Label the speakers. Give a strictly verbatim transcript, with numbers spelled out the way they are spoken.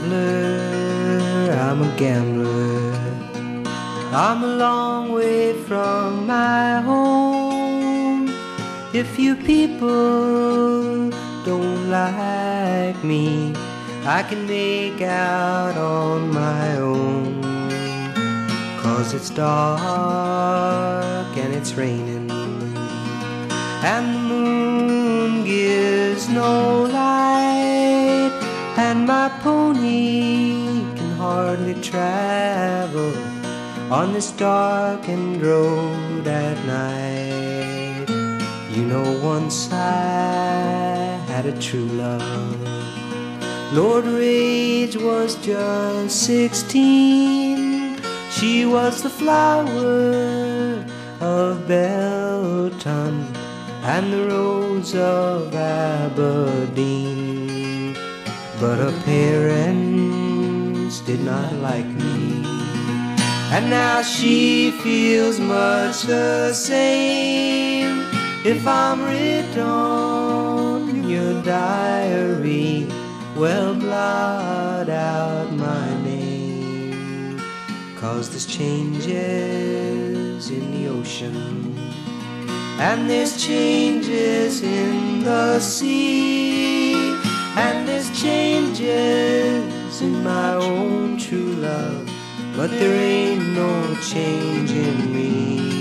Speaker 1: traveler, I'm a gambler. I'm a long way from my home. If you people don't like me, I can make out on my own. 'Cause it's dark and it's raining, and the moon gives no light, and my pony can hardly travel on this darkened road at night. You know, once I had a true love. Lord Rage was just sixteen. She was the flower of Belton and the rose of Aberdeen. But her parents did not like me, and now she feels much the same. If I'm written on your diary, well, blot out my name. 'Cause there's changes in the ocean, and there's changes in the sea, and there's changes in my own true love, but there ain't no change in me.